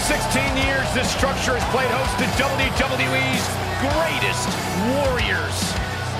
16 years, this structure has played host to WWE's greatest warriors.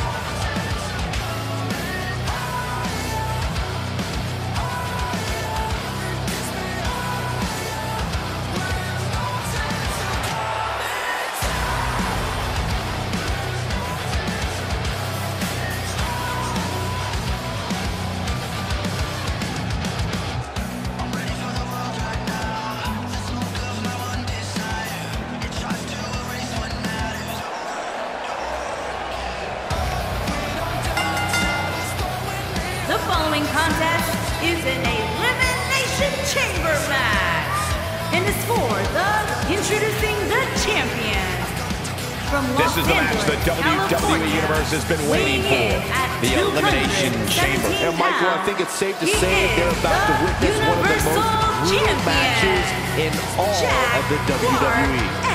The following contest is an Elimination Chamber match. And it's for introducing the champion. From Los This is the match the WWE California, Universe has been waiting for. The Elimination Chamber. And Michael, I think it's safe to say they're about to witness one of the most brutal matches in all of the WWE.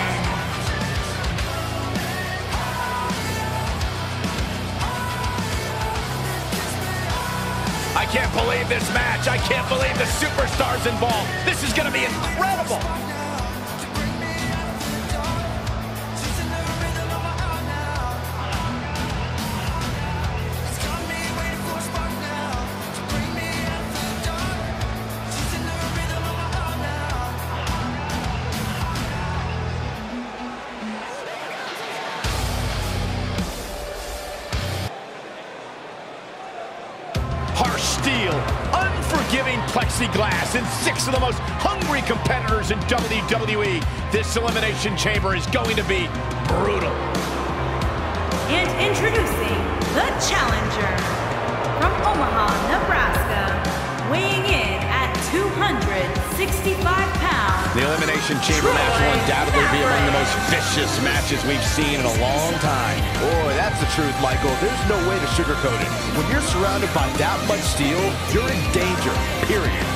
I can't believe this match. I can't believe the superstars involved. This is going to be incredible. Harsh steel, unforgiving plexiglass, and 6 of the most hungry competitors in WWE. This Elimination Chamber is going to be brutal. And introducing the challenger from Omaha, Nebraska, weighing in at 265 pounds. The Elimination Chamber match will undoubtedly be among the most vicious matches we've seen in a long time. Boy, that's the truth, Michael. There's no way to sugarcoat it. When you're surrounded by that much steel, you're in danger, period.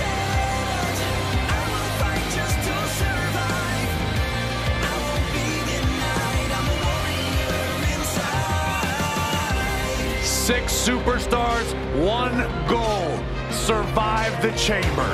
Six superstars, one goal. Survive the chamber.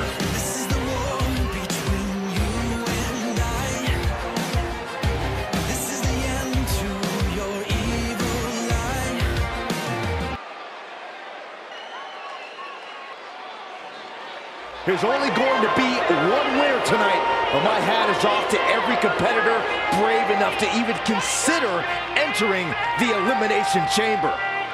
There's only going to be one winner tonight, but my hat is off to every competitor brave enough to even consider entering the Elimination Chamber.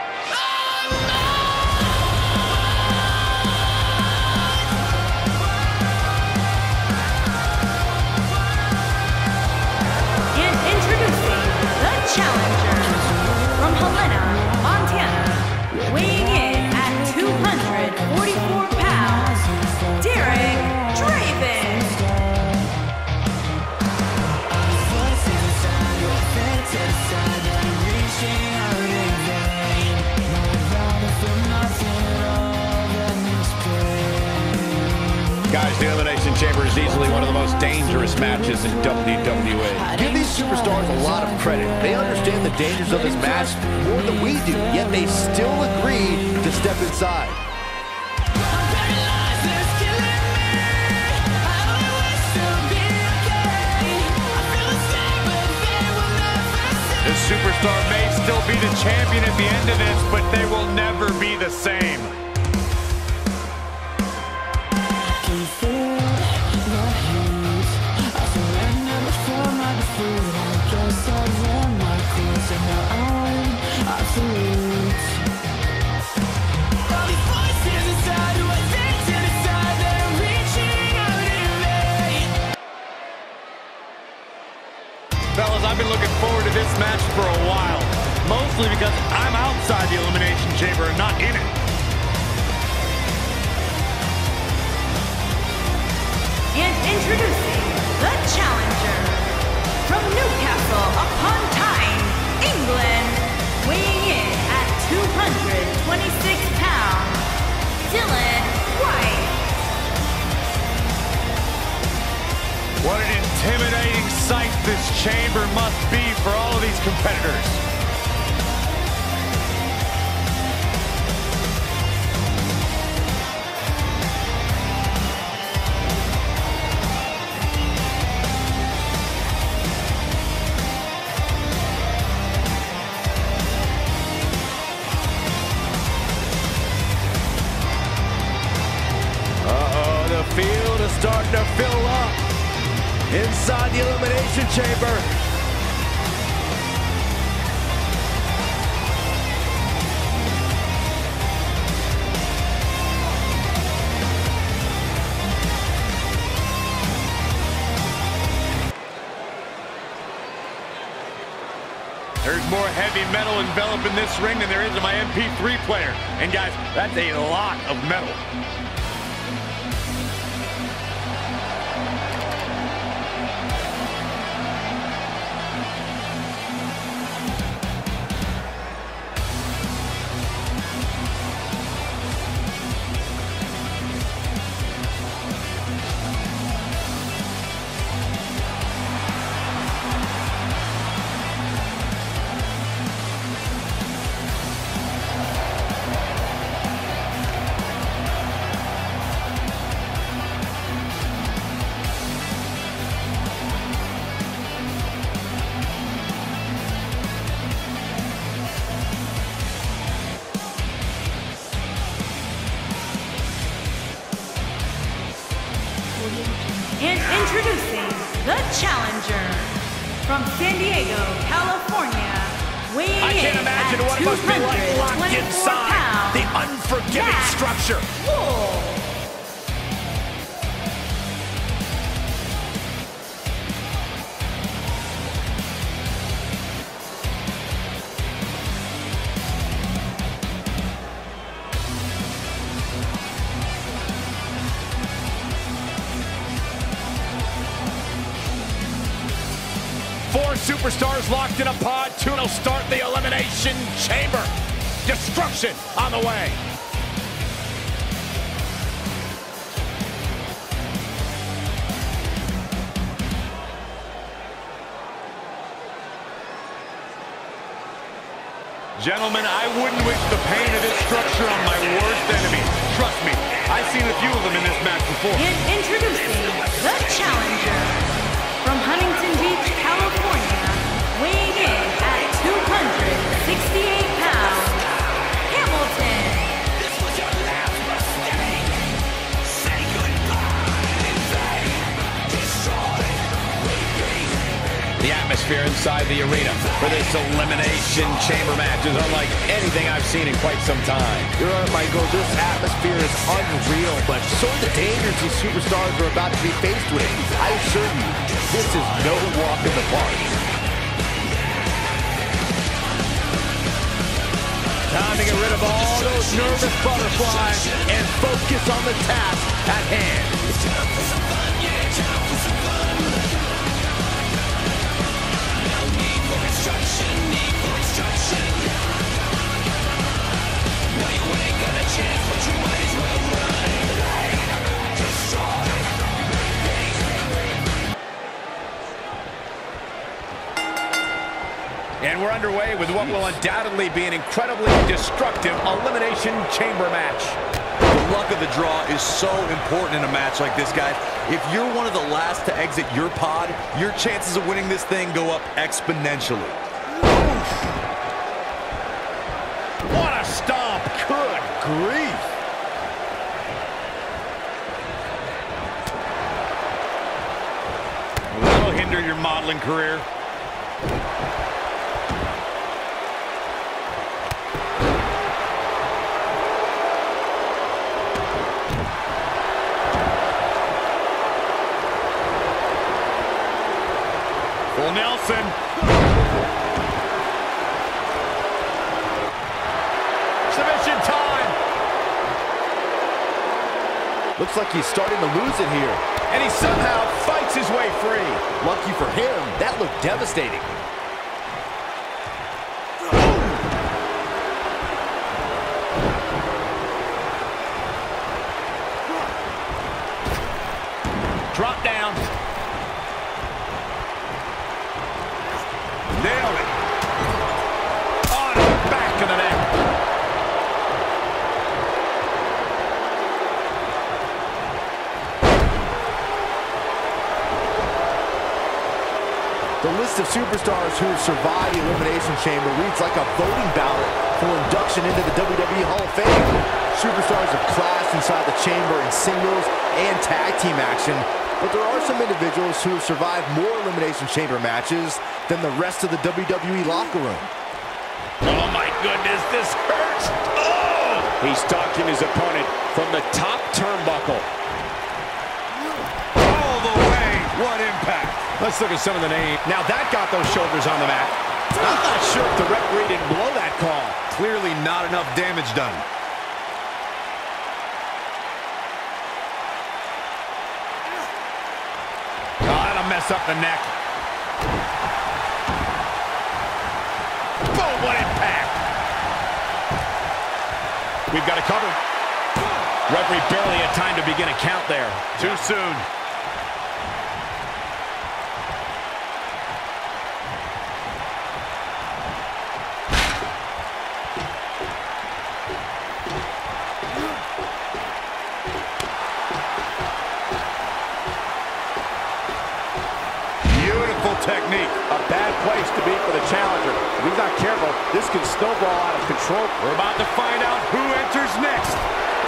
And introducing the challenger from Helena, Montana, weighing in at 244 pounds, Derek Draven. Guys, the Elimination Chamber is easily one of the most dangerous matches in WWE. Give these superstars a lot of credit. They understand the dangers of this match more than we do, yet they still agree to step inside. The superstar may still be the champion at the end of this, but they will never be the same. Fellas, I've been looking forward to this match for a while, mostly because I'm outside the Elimination Chamber and not in it. And introducing the challenger from Newcastle upon Tyne, England, weighing in at 226 pounds, Dylan White. What an intimidating sight this chamber must be for all of these competitors. inside the Elimination Chamber. There's more heavy metal enveloping this ring than there is in my MP3 player. And guys, that's a lot of metal. And introducing the challenger from San Diego, California, weighing I can't in imagine at what it must be like locked 224 inside pounds, the unforgiving Max structure. Wolf. Four superstars locked in a pod. Tune will start the Elimination Chamber. Destruction on the way. Gentlemen, I wouldn't wish the pain of this structure on my worst enemy. Trust me, I've seen a few of them in this match before. And introducing the challenger from Huntington Beach, California, weighing in at 268 pounds, Hamilton. The atmosphere inside the arena for this Elimination Chamber match is unlike anything I've seen in quite some time. You're right, Michael. This atmosphere is unreal, but so are the dangers these superstars are about to be faced with. I assure you, this is no walk in the park. Time to get rid of all those nervous butterflies and focus on the task at hand. And we're underway with what will undoubtedly be an incredibly destructive Elimination Chamber match. The luck of the draw is so important in a match like this, guys. If you're one of the last to exit your pod, your chances of winning this thing go up exponentially. What a stomp. Good grief. That'll hinder your modeling career. Full Nelson. Submission time. Looks like he's starting to lose it here. And he somehow fights his way free. Lucky for him, that looked devastating. Drop down. Nailed it. On the back of the neck. The list of superstars who have survived the Elimination Chamber reads like a voting ballot for induction into the WWE Hall of Fame. Superstars have clashed inside the chamber in singles and tag team action, but there are some individuals who have survived more Elimination Chamber matches than the rest of the WWE locker room. Oh my goodness, this hurts! Oh! He's stalking his opponent from the top turnbuckle. All the way, what impact! Let's look at some of the names. Now that got those shoulders on the mat. I'm not sure if the referee didn't blow that call. Clearly not enough damage done. Oh, that'll mess up the neck. Boom, what impact! We've got it covered. Referee barely had time to begin a count there. Too soon. Technique. A bad place to be for the challenger. If he's not careful, this can snowball out of control. We're about to find out who enters next.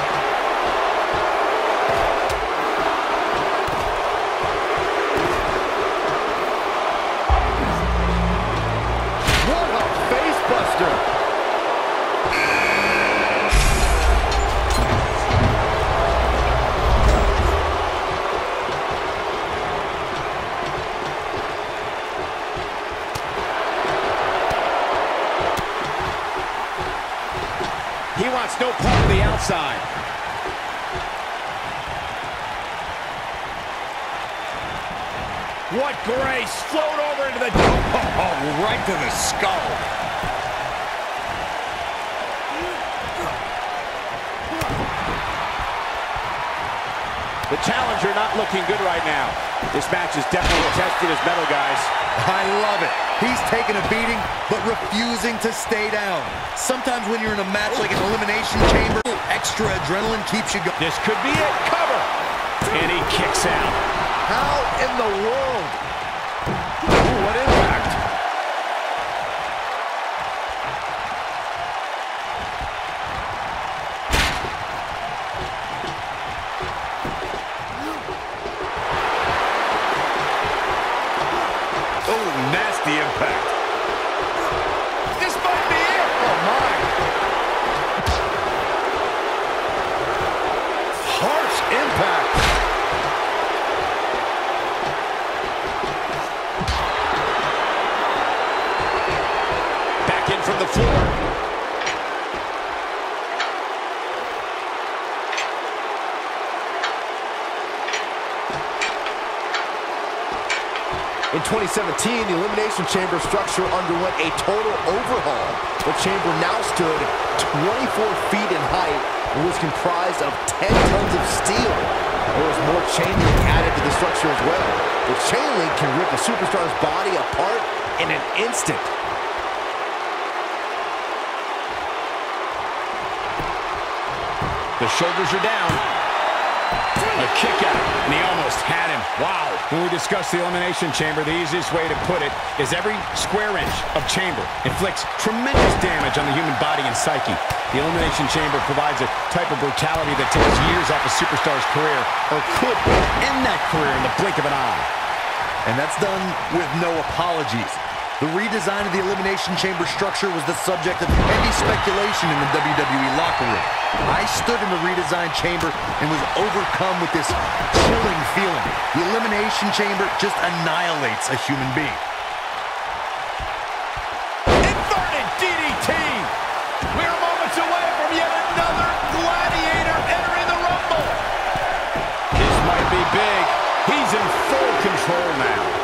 What a face buster! He wants no part of the outside. What grace! Float over into the... Oh, right to the skull. The challenger not looking good right now. This match is definitely testing his mettle, guys. I love it. He's taking a beating, but refusing to stay down. Sometimes when you're in a match like an Elimination Chamber, extra adrenaline keeps you going. This could be it. Cover. And he kicks out. How in the world? Ooh, what impact. Oh, nasty impact. This might be it. Oh, my. Harsh impact. Back in from the floor. In 2017, the Elimination Chamber structure underwent a total overhaul. The chamber now stood 24 feet in height and was comprised of 10 tons of steel. There was more chain link added to the structure as well. The chain link can rip a superstar's body apart in an instant. The shoulders are down. A kick out, and he almost had him. Wow. When we discuss the Elimination Chamber, the easiest way to put it is every square inch of chamber inflicts tremendous damage on the human body and psyche. The Elimination Chamber provides a type of brutality that takes years off a superstar's career, or could end that career in the blink of an eye. And that's done with no apologies. The redesign of the Elimination Chamber structure was the subject of heavy speculation in the WWE locker room. I stood in the redesigned chamber and was overcome with this chilling feeling. The Elimination Chamber just annihilates a human being. Inverted DDT! We're moments away from yet another gladiator entering the Rumble! This might be big. He's in full control now.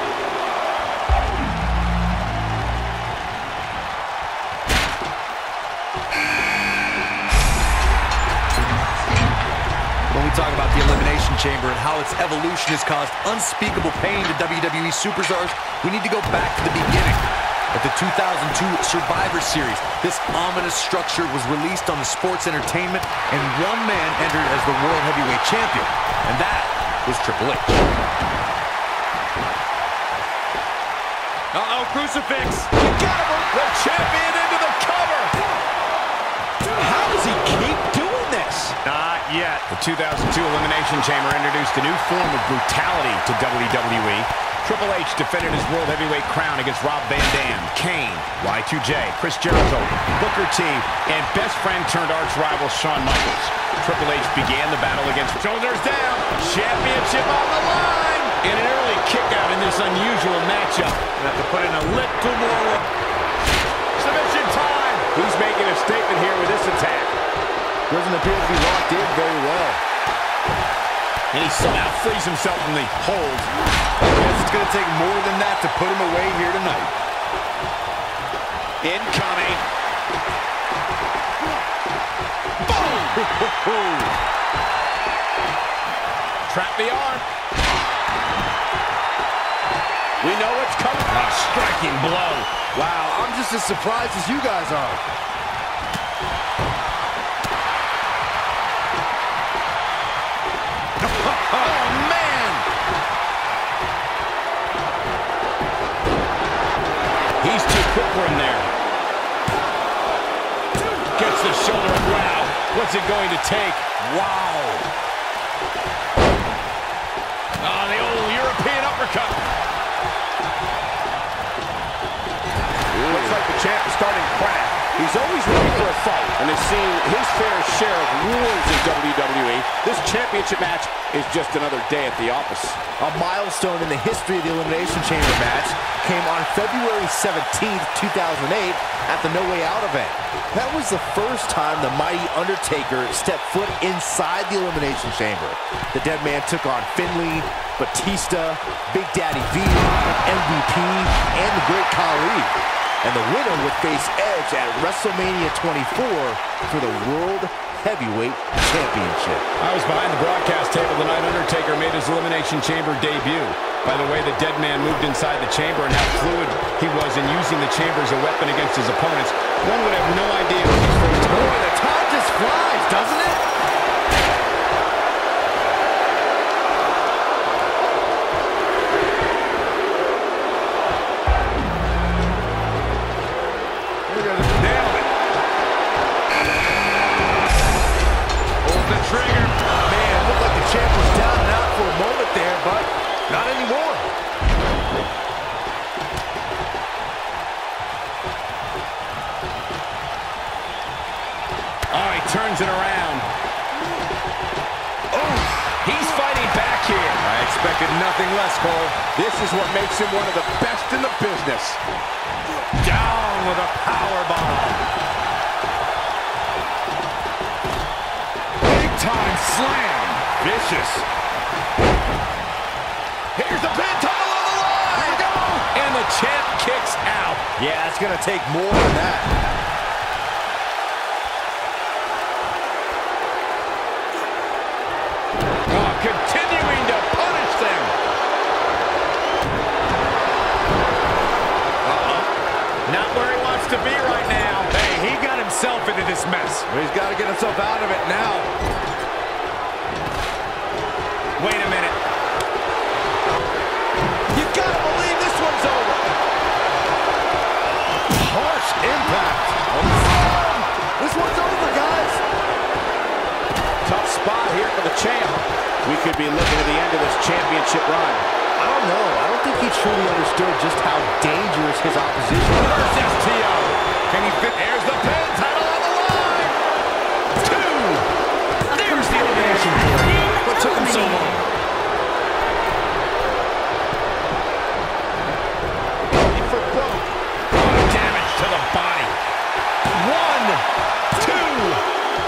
Talk about the Elimination Chamber and how its evolution has caused unspeakable pain to WWE superstars, we need to go back to the beginning. At the 2002 Survivor Series, this ominous structure was released on the Sports Entertainment, and one man entered as the World Heavyweight Champion, and that was Triple H. Uh-oh, crucifix. You got him, the champion into the cover. How does he keep doing this? yet. The 2002 Elimination Chamber introduced a new form of brutality to WWE. Triple H defended his World Heavyweight crown against Rob Van Dam, Kane, Y2J, Chris Jericho, Booker T, and best friend turned arch rival Shawn Michaels. Triple H began the battle against shoulders down, championship on the line, and an early kick out in this unusual matchup. Have to put in a little more Submission time. He's making a statement here with this attack. Doesn't appear to be locked in very well. And he somehow frees himself from the hold. I guess it's going to take more than that to put him away here tonight. Incoming. Boom! Trap the arm. We know what's coming. A striking blow. Wow, I'm just as surprised as you guys are. Oh, man! He's too quick for him there. Gets the shoulder. Wow. What's it going to take? Wow. Oh, the old European uppercut. Looks like the champ is starting crack. He's always ready for a fight and has seen his fair share of wars in WWE. This championship match is just another day at the office. A milestone in the history of the Elimination Chamber match came on February 17th, 2008 at the No Way Out event. That was the first time the mighty Undertaker stepped foot inside the Elimination Chamber. The Dead Man took on Finlay, Batista, Big Daddy V, MVP, and the Great Khali. And the winner would face Edge at WrestleMania 24 for the World Heavyweight Championship. I was behind the broadcast table the night Undertaker made his Elimination Chamber debut. By the way the Dead Man moved inside the chamber and how fluid he was in using the chamber as a weapon against his opponents, one would have no idea what he's going to do. Boy, the time just flies, doesn't it? Turns it around. Oh, he's fighting back here. I expected nothing less, Cole. This is what makes him one of the best in the business. Down with a power bomb. Big time slam. Vicious. Here's the pin, tunnel on the line. Here we go. And the champ kicks out. Yeah, it's going to take more than that. Continuing to punish them. Not where he wants to be right now. Hey, he got himself into this mess. Well, he's got to get himself out of it now. Wait a minute. You got to believe this one's over. Harsh impact. This one's over, guys. Tough spot here for the champ. We could be looking at the end of this championship run. I don't know. I don't think he truly understood just how dangerous his opposition is. Reverse STO. Can he fit? There's the pin. Title on the line. 2. There's the elimination. What took him so long? For broke. Damage to the body. 1, 2.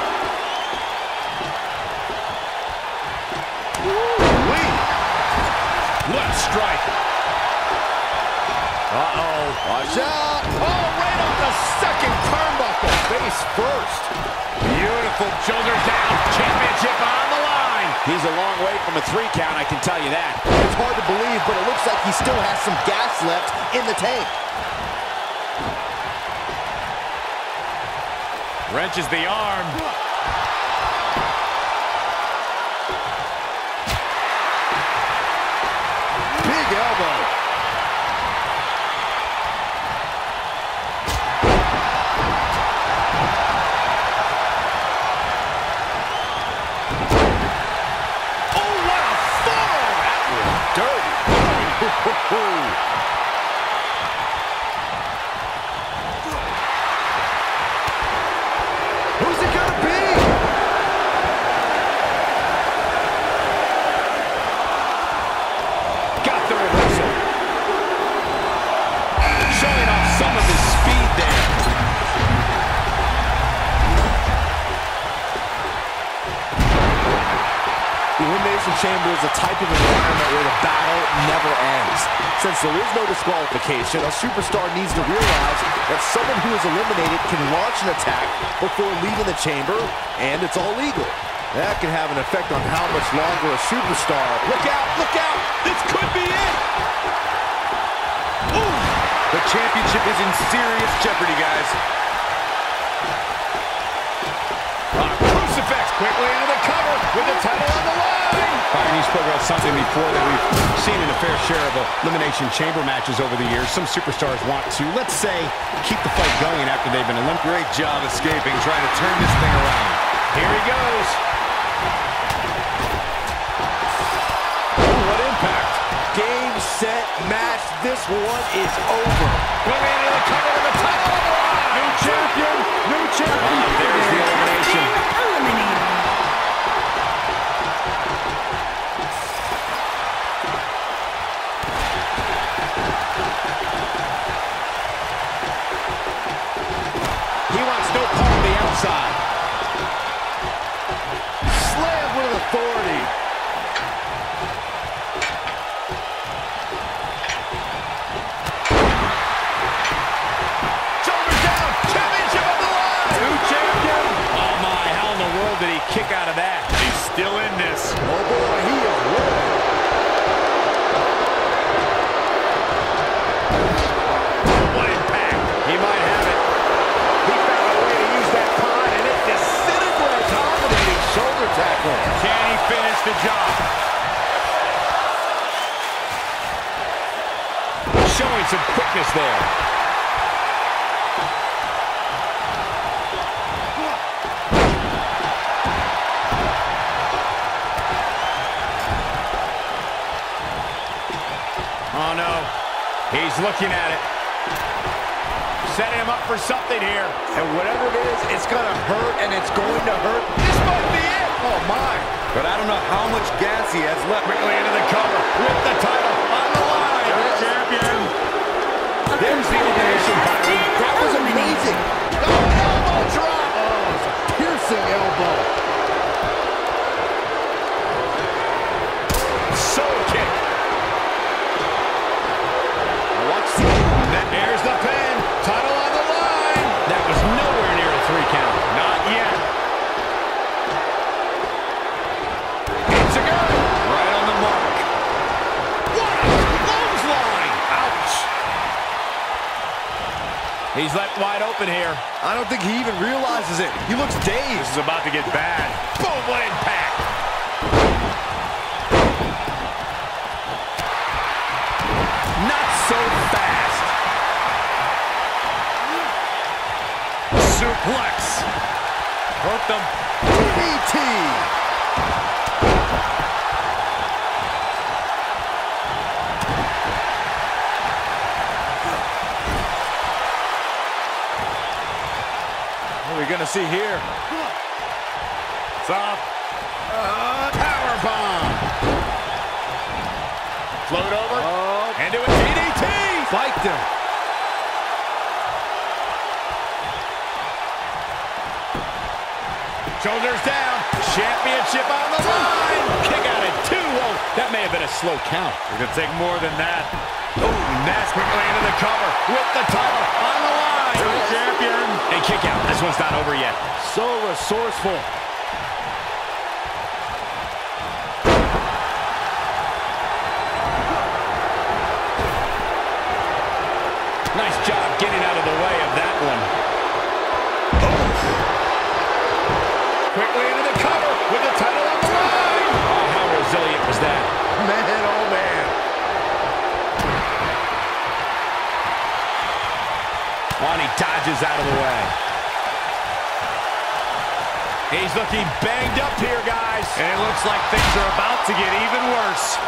Left strike. Uh-oh. Watch out. Oh, right off the second turnbuckle. Face first. Beautiful shoulders down. Championship on the line. He's a long way from a 3 count, I can tell you that. It's hard to believe, but it looks like he still has some gas left in the tank. Wrenches the arm. Big elbow. Elimination Chamber is a type of environment where the battle never ends. Since there is no disqualification, a superstar needs to realize that someone who is eliminated can launch an attack before leaving the chamber, and it's all legal. That can have an effect on how much longer a superstar... Look out, look out! This could be it! Ooh. The championship is in serious jeopardy, guys. Crucifix quickly into the cover with the title on the line. Byron, you spoke about something before that we've seen in a fair share of Elimination Chamber matches over the years. Some superstars want to, let's say, keep the fight going after they've been eliminated. Great job escaping, trying to turn this thing around. Here he goes. Ooh, what impact. Game, set, match. This one is over. Going into the cover with the title on the line. New champion, new champion. There's the elimination. Eliminated. He wants no part of the outside. Slam with authority. Shoulders down. Championship on the line. New champion. Oh my, how in the world did he kick out of that? He's still in this. Oh boy, he is rolling. What impact. He might have it. He found a way to use that pod, and it disintegrates. Dominating shoulder tackle. Can he finish the job? Showing some quickness there. Oh no, he's looking at it. Setting him up for something here. And whatever it is, it's going to hurt, and it's going to hurt. This might be it. Oh my. But I don't know how much gas he has left. Quickly into the cover with the title on the line. Champion. There's the elimination, Byron. That was amazing. Oh, elbow drop. Oh, it's a piercing elbow. Soul kick. Watch that. There's the pin. Title on the line. That was nowhere near a 3 count. Not yet. It's a go. Right on the mark. What a clothesline. Ouch. He's left wide open here. I don't think he even realizes it. He looks dazed. This is about to get bad. Boom, what impact. Not so fast. Suplex. Hurt them. DDT. What are we going to see here? Stop. Power bomb. Float over. Into a DDT. Spiked him. Shoulders down. Championship on the line. Kick out at 2. Whoa, that may have been a slow count. We're going to take more than that. Oh, Nash quickly into the cover with the title on the line. Champion. And kick out. This one's not over yet. So resourceful. Nice job getting out of the way of that one. Quickly into the cover with the title on the line. Oh, how resilient was that? Man, oh man. Oh, and he dodges out of the way. He's looking banged up here, guys. And it looks like things are about to get even worse.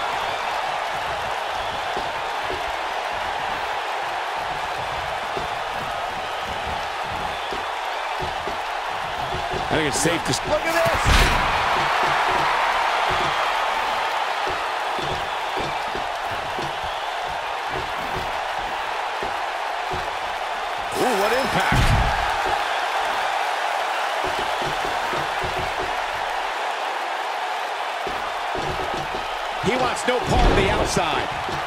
I think it's safe to... Look at this. Ooh, what impact. wants no part of the outside.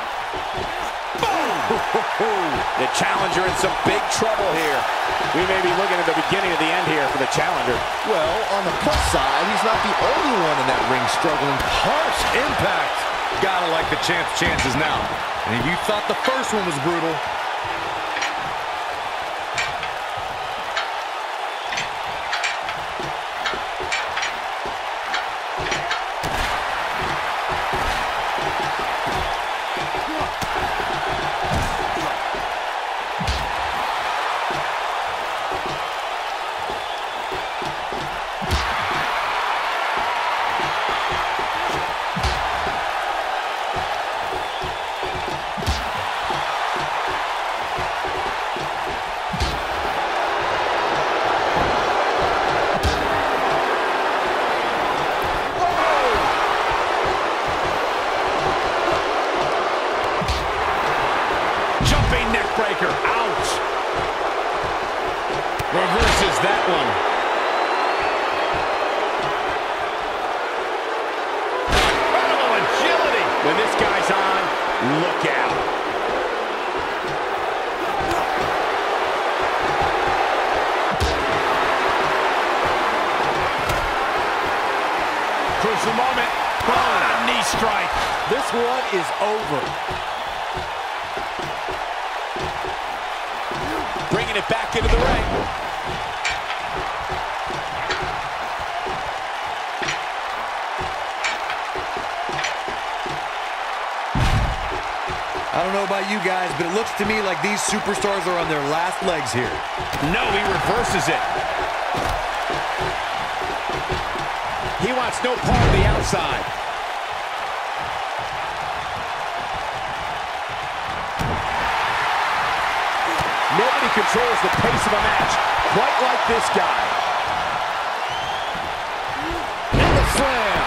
The challenger in some big trouble here. We may be looking at the beginning of the end here for the challenger. Well, on the plus side, he's not the only one in that ring struggling. Harsh impact. Gotta like the champ's chances now. And if you thought the first one was brutal, neckbreaker. Ouch. Reverses that one. Incredible agility. When this guy's on, look out. Crucial moment. Oh, a knee strike. This one is over. Bringing it back into the ring. I don't know about you guys, but it looks to me like these superstars are on their last legs here. No, he reverses it. He wants no part of the outside. Nobody controls the pace of a match quite like this guy. And the slam.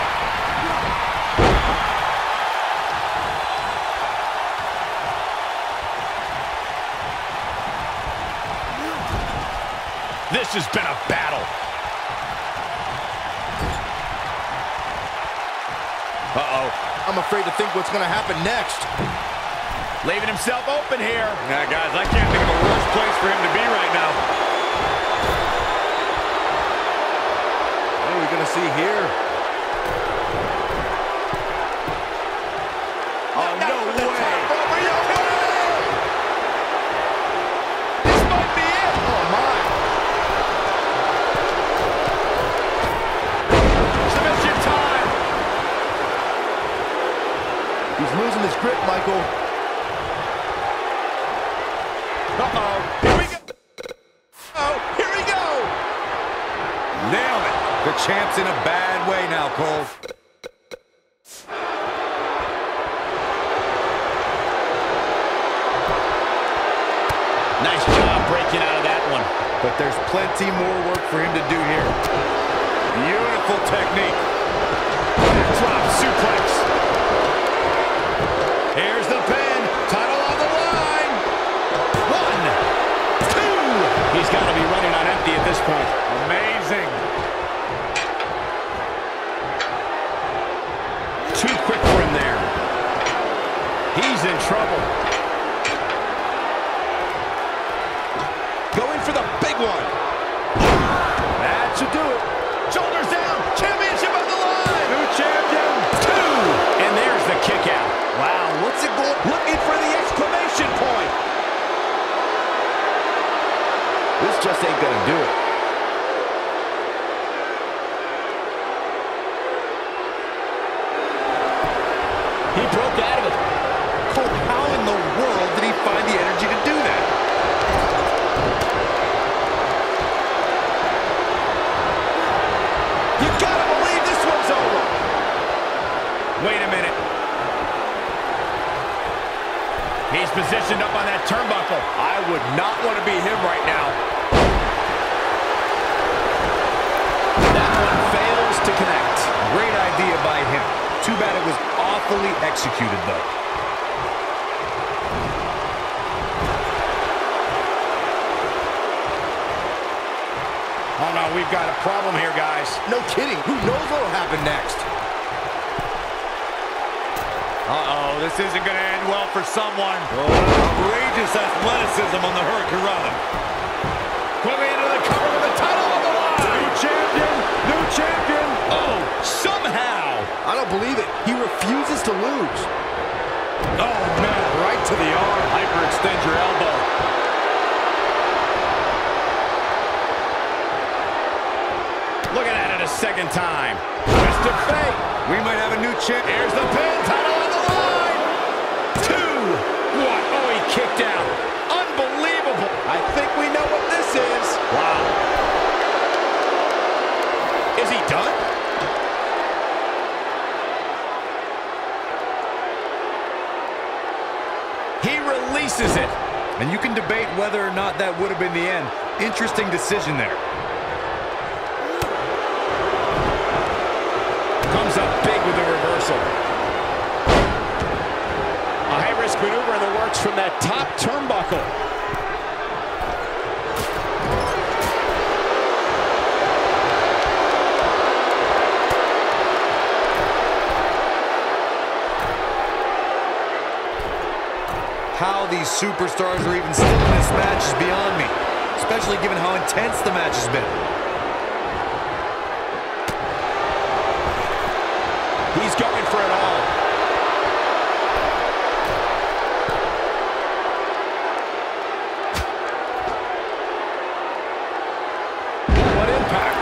This has been a battle. Uh-oh. I'm afraid to think what's going to happen next. Leaving himself open here. Yeah, guys, I can't think of a worse place for him to be right now. What are we going to see here? Oh, no way. This might be it. Oh, my. Submission time. He's losing his grip, Michael. Uh-oh. Here we go. Oh, here we go. Nailed it. The champ's in a bad way now, Cole. Nice job breaking out of that one. But there's plenty more work for him to do here. Beautiful technique. Drop suplex. Here's the pin. Title on the line. 1, 2. He's got to be running on empty at this point. Amazing. Too quick for him there. He's in trouble. Going for the big one. That should do it. Shoulders down. Championship on the line. New champion. 2. And there's the kick out. Wow, what's it going? Looking for the exclamation point. This just ain't going to do it. He broke out of it. Cole, how in the world did he find the energy to do that? You gotta believe this one's over. Wait a minute. He's positioned up on that turnbuckle. I would not want to be him right now. That one fails to connect. Great idea by him. Too bad it was awfully executed, though. Oh, no, we've got a problem here, guys. No kidding. Who knows what will happen next? Uh-oh, this isn't going to end well for someone. Outrageous athleticism on the Hurricanrana. Moving into the cover with the title on the line. New champion, new champion. Oh, somehow. I don't believe it. He refuses to lose. Oh, man, right to the arm. Hyperextend your elbow. Looking at it a second time. Twist of fate. We might have a new champ. Here's the pin, title on the line. 2. What? Oh, he kicked out. Unbelievable. I think we know what this is. Wow. Is he done? He releases it. And you can debate whether or not that would have been the end. Interesting decision there. Comes up big with the reversal. A high-risk maneuver in the works from that top turnbuckle. How these superstars are even still in this match is beyond me, especially given how intense the match has been. He's going for it all. What impact?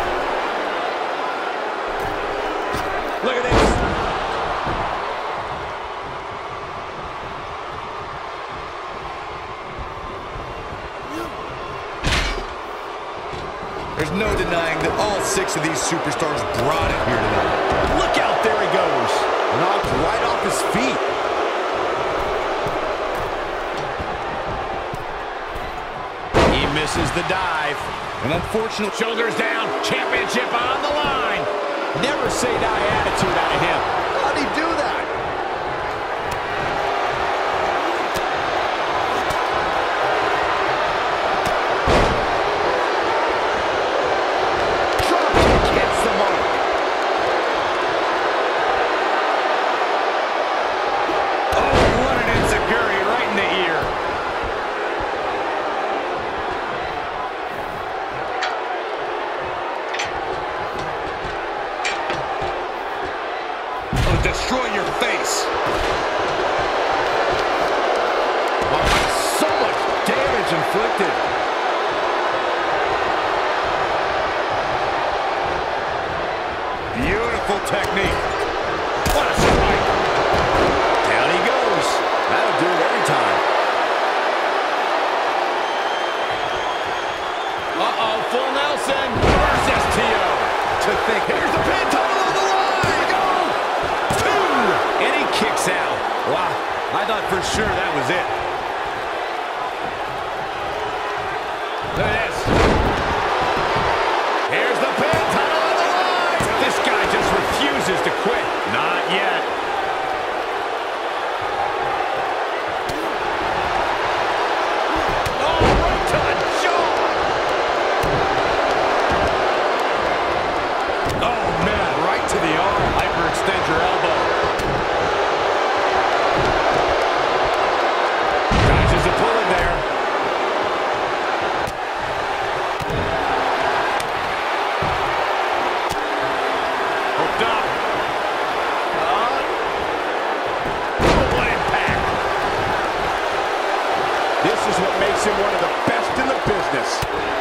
Look at this. There's no denying that all 6 of these superstars brought it here tonight. Look out, there he goes. Knocked right off his feet. He misses the dive. An unfortunate Shoulders down, championship on the line. Never say die attitude out of him. How'd he do that? Drop kick hits the mark. Oh, what an insecurity right in the ear. Oh, destroy your face. So much damage inflicted. Beautiful technique. What a strike. Down he goes. That'll do it every time. Uh-oh, full Nelson. Reverse STO. To think. Here's the pin, title on the line. Go. 2. And he kicks out. Wow, I thought for sure that was it. Look at this. Here's the pin, title on the line. This guy just refuses to quit. Not yet. Oh, right to the jaw. Oh, man, right to the arm. Hyperextend your elbow. Dodges a bullet there. Hooked up. What impact. This is what makes him one of the best in the business.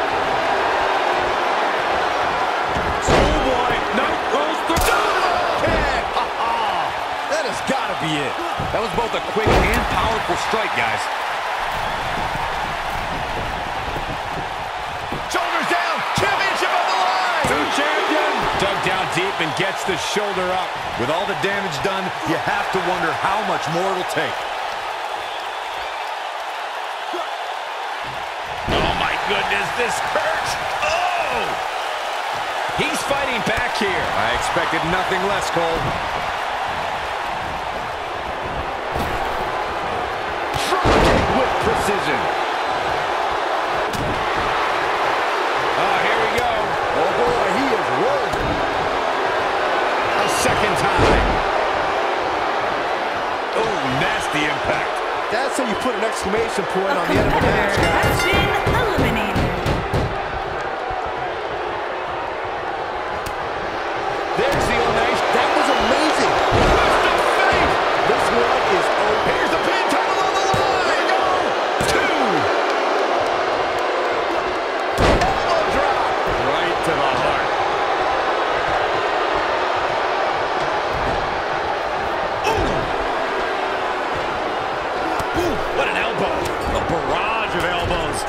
Oh boy. No. Goes through. Kick. That has got to be it. That was both a quick and powerful strike, guys. Shoulders down. Championship on the line. New champion. Dug down deep and gets the shoulder up. With all the damage done, you have to wonder how much more it'll take. Oh my goodness, this hurts. Oh! He's fighting back here. I expected nothing less, Cole. Drop kick with precision. Oh, here we go. Oh boy, he is rolling. A second time. exclamation point A on the end of the match, competitor guys. has been eliminated. There's the elimination. That was amazing. This one is over. Here's the pin, title on the line. Here we go. 2. Elbow drop. Right to the heart. Ooh, what an elbow. A barrage of elbows.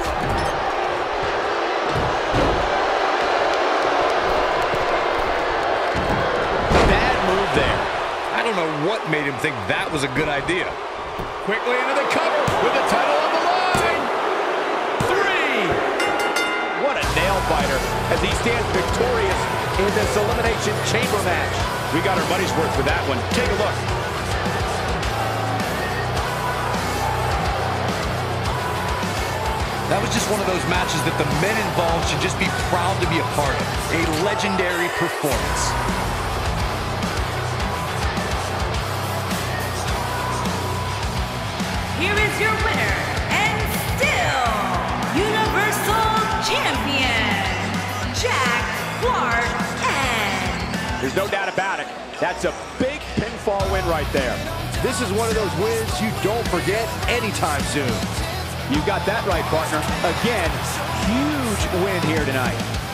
Bad move there. I don't know what made him think that was a good idea. Quickly into the cover with the title on the line. 3. What a nail biter as he stands victorious in this Elimination Chamber match. We got our money's worth with that one. Take a look. That was just one of those matches that the men involved should just be proud to be a part of. A legendary performance. Here is your winner, and still Universal Champion, Jack Clark-N. There's no doubt about it. That's a big pinfall win right there. This is one of those wins you don't forget anytime soon. You got that right, partner. Again, huge win here tonight.